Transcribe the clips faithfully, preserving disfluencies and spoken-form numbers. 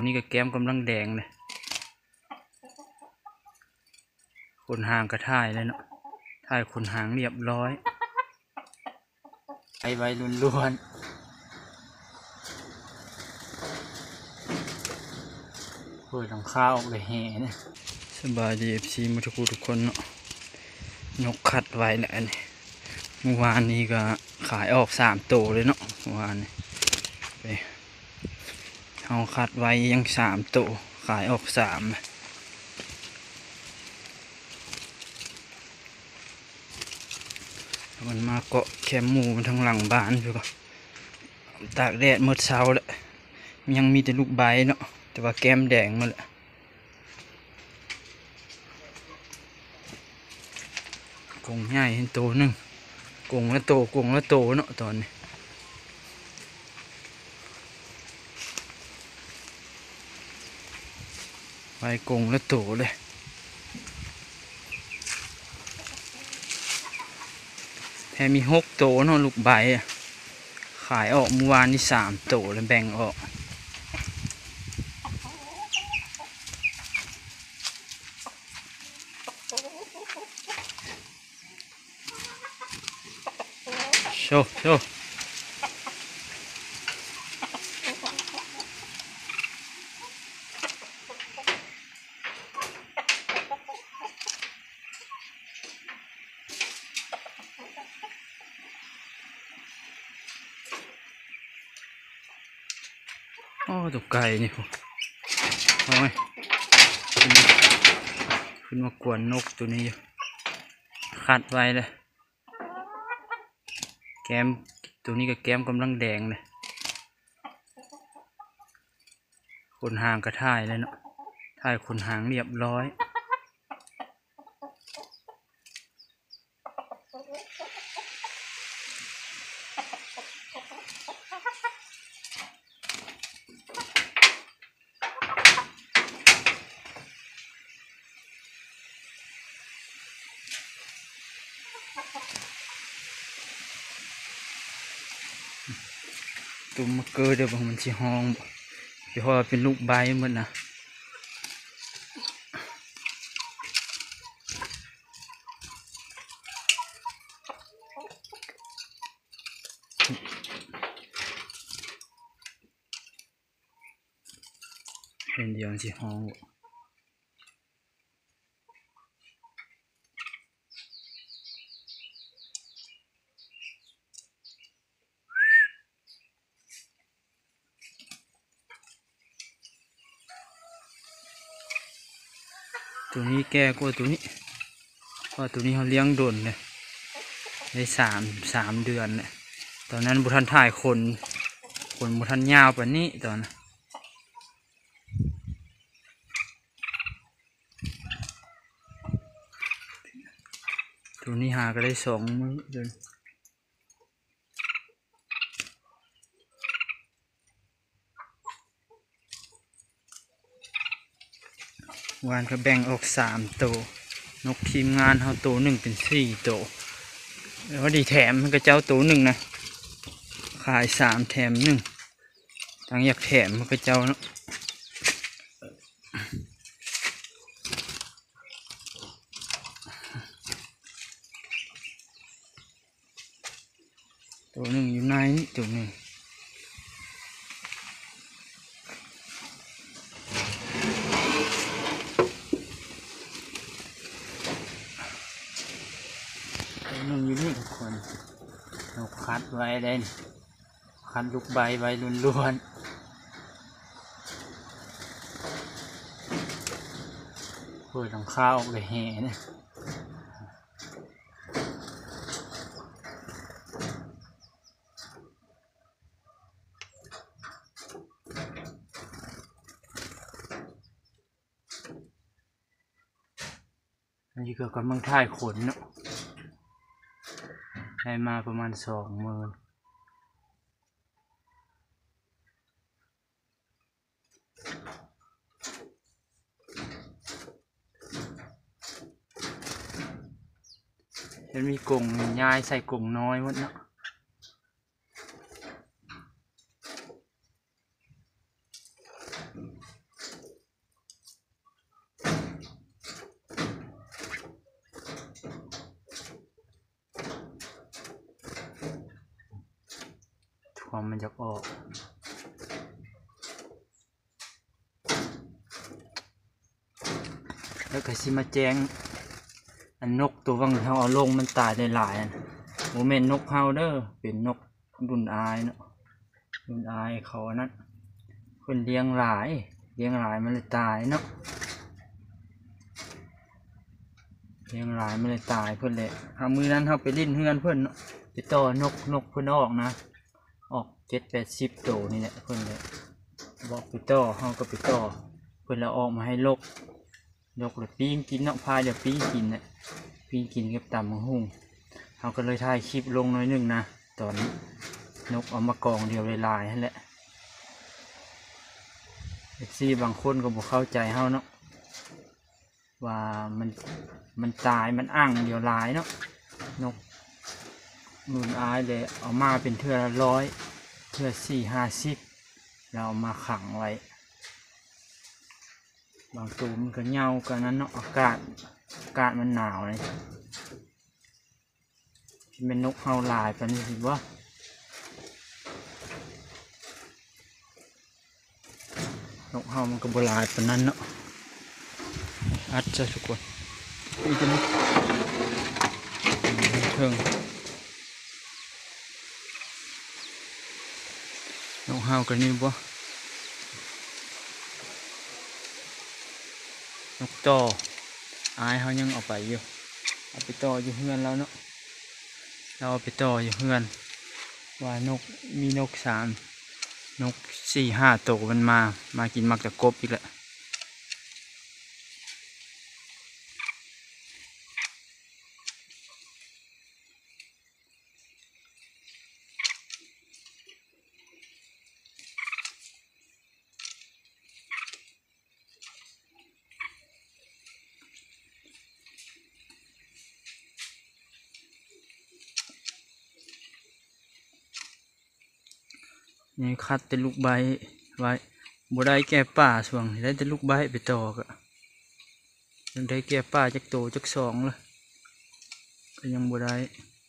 นี่ก็แก้มกำลังแดงเลยขนหางกระท่ายเลยเนาะท่ายขนหางเรียบร้อยไอใบล้วนๆเปิดหลังคาออกเลยแห่เนี่ยสบายดีเอฟซีมาทุกทุกคนเนาะยกคัดไว้แหละนี่เมื่อวานนี้ก็ขายออกสามตัวเลยเนาะเมื่อวานนี้ไปเอาคัดไว้ยังสามตัวขายออกสามมันมาเกาะแคมหมูมันทั้งหลังบ้านอยู่ก็ตากแดดหมดเช้าแล้วยังมีแต่ลูกใบเนาะแต่ว่าแก้มแดงมาแล้วกงใหญ่เห็นโตนึงกงละโตกงละโตเนาะตอนนี้ไปกงละโตเลยแค่มีหกโตเนาะลูกใบขายออกเมื่อวานนี่สามโตแล้วแบ่งออกโชว์โชว์โอ้ตัวไก่นี่พวกเอาไหมขึ้นมากวนนกตัวนี้อยู่คัดไว้เลยแก้มตัวนี้ก็แก้มกำลังแดงเลยขนหางกระท่ายเลยเนาะท่ายขนหางเรียบร้อยตุ่มมะเกอเดี๋ยวมันจะห้องเดี๋ยวพอเป็นลูกใบหมดนะเป็นเดียวจะห้องตัวนี้แก่กว่าตัวนี้เพราะตัวนี้เขาเลี้ยงโดนเลยได้สามสามเดือนเลยตอนนั้นบุทันถ่ายคนคนบุทันยาวกว่านี้ตอนตัวนี้หาก็ได้สองมื้อเดือนวานก็แบ่งออกสามตัวนกทีมงานเขาตัวหนึ่งเป็นสี่ตัวแล้วดีแถมมันก็เจ้าตัวหนึ่งนะขายสามแถมหนึ่งทั้งอยากแถมมันก็เจ้าเนาะตัวหนึ่งอยู่ในนี่ตัวหนึ่งตัวหนึ่งอยู่นี่ทุกคนเราคัดไว้ได้คัดลูกใบไว้ล้วนๆเปิดหลังคาออกเลยแห่เนี่ยอันนี้ก็กำลังถ่ายขนเนาะได้มาประมาณสองหมื่นจะมีกรงย้ายใส่กรงน้อยหมดเนาะ เอมันจะออกแล้วก็สิมาแจ้งอันนกตัววังเฮาเอาลงมันตายได้หลายอันโมเมนนกเฮาเด้อเป็นนกรุ่นอายเนาะรุ่นอายเขาอันนั้นคนเลี้ยงหลายเลี้ยงหลายมันเลยตายเนาะเลี้ยงหลายมันเลยตายเพื่อนเลยเอามือนั้นเขาไปลิ้นเฮือนเพื่อนเนาะไปต่อนกนกเพื่อนออกนะออกเจ็ดแปดสิบโตนี่แหละเพื่อนเลยบอกไปต่อเขาก็ไปต่อเพื่อนเราออกมาให้ลกลกเลยปีงกินเนาะพายเดี๋ยวปีงกินเนี่ยปีงกินกับตำมังหุ่งเขาก็เลยถ่ายคลิปลงน้อยหนึ่งนะตอนนี้นกเอามากองเดียวเลยลายนั่นแหละเอฟซีบางคนก็บอกเข้าใจเขาเนาะว่ามันมันตายมันอ่างเดียวลายเนาะนกนุ่นอายเลยเอามาเป็นเทื่อละร้อยเทื่อสี่ห้าสิบเราเอามาขังไว้บางตัวมันก็เงากันนั้นเนาะอากาศอากาศมันหนาวเลยเป็นนกเฮาลายไปนี่สิว่านกเฮามันก็บลายปานนั้นเนาะอัดจะทุกคนนี่จะนกเทิงนกเฮากันนี่บ่นกต่ออายเขายังเอาไปอยู่เอาไปต่ออยู่เฮือนแล้วเนาะเราเอาไปต่ออยู่เฮือนว่านกมีนกสามนกสี่ห้าตัวมันมามากินมักตะกบอีกแล้วนี่คัดแต่ลูกใบไว้บ่ได้แก่ป่าส่วงได้แต่ลูกใบไปต่อก็ยังได้แก่ป่าจักโตจักสองเลยก็ยังบ่ได้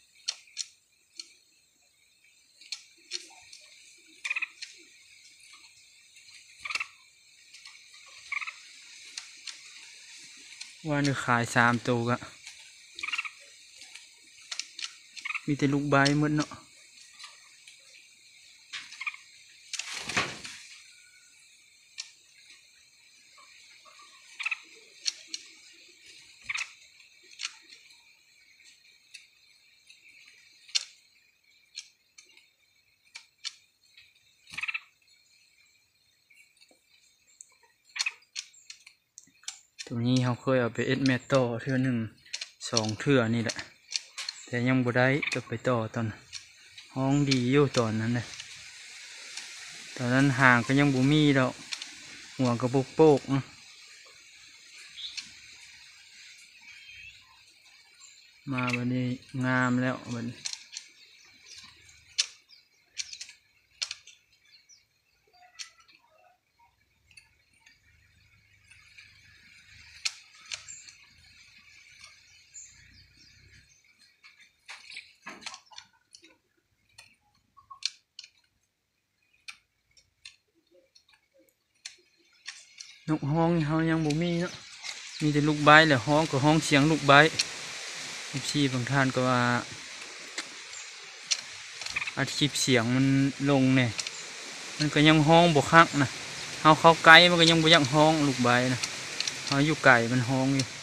ว่านี่ขายสามโตก็มีแต่ลูกใบหมดเนาะตัวนี้เขาเคยเอาไปเอ็ดแมตต่อเทื่อหนึ่งสองเทื่อนี่แหละแต่ยังบ่ได้จะไปต่อตอนห้องดีอยู่ตอนนั้นเลยตอนนั้นห่างก็ยังบ่มีดอกหัวกระปุกโปกนะมาวันนี้งามแล้ววันนกห้องเขายังบ่มีเนาะมีแต่ลูกใบแหละห้องก็ห้องเสียงลูกใบชีบางท่านก็ว่าอาคลิปเสียงมันลงเนี่ยมันก็ยังห้องบกคักนะเขาเข้าไกลมันก็ยังบ่ยังห้องลูกใบนะเขาอยู่ไก่มันห้องอยู่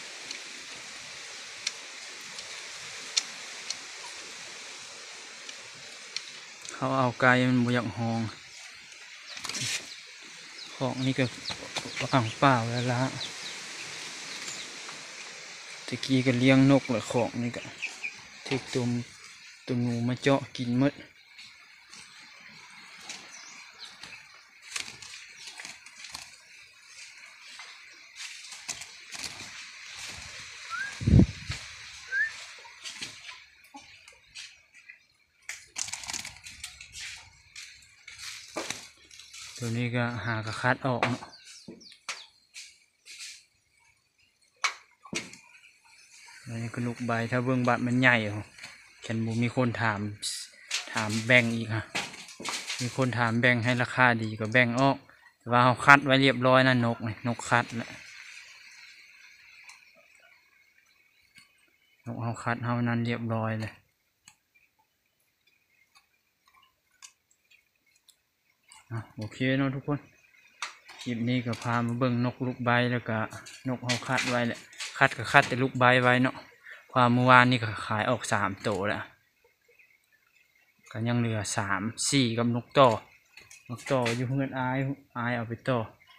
เขาเอาไกลมันบ่ยังห้องของนี่ก็อ่างเปล่าแล้วละตะกี้ก็เลี้ยงนกเลยของนี่ก็เทกตัวตัวงูมาเจาะกินมดตัวนี้ก็หากระคัดออกเนาะอันนี้ก็ลูกใบถ้าเบื้องบัดมันใหญ่เหรอฉันบ่มีคนถามถามแบ่งอีกฮะมีคนถามแบ่งให้ราคาดีก็แบ่งออกแต่ว่าเขาคัดไว้เรียบร้อยนะนกนี่นกคัดแหละนกเขาคัดเขานั้นเรียบร้อยเลยอ่ะโอเคเนาะทุกคนคลิปนี้ก็พามาเบิ่งนกลูกใบแล้วก็นกเขาคัดไว้แหละคัดก็คัดแต่ลูกใบไว้เนาะความเมื่อวานนี่ก็ขายออกสามตัวแล้วก็ยังเหลือสามสี่กับนกต่อนกต่ออยู่เพื่อนอายอายเอาไปต่อ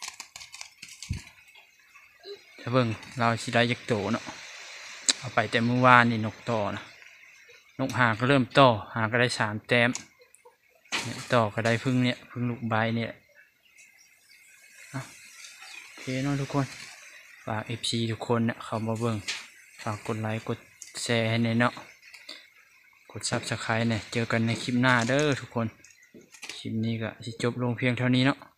ถ้าเบิ่งเราสิได้ยักโตเนาะเอาไปแต่เมื่อวานนี่นกต่อนะนกหาก็เริ่มต่อหาก็ได้สามแต้มเนี่ยต่อก็ได้พึ่งเนี่ยพึ่งลูกใบเนี่ยโอเคเนาะทุกคนฝากเอฟซีทุกคนเนี่ยเข้ามาเบิ่งฝากกดไลค์กดแชร์ให้ในเนาะกดซับสไครต์เนี่ยเจอกันในคลิปหน้าเด้อทุกคนคลิปนี้ก็จะจบลงเพียงเท่านี้เนาะ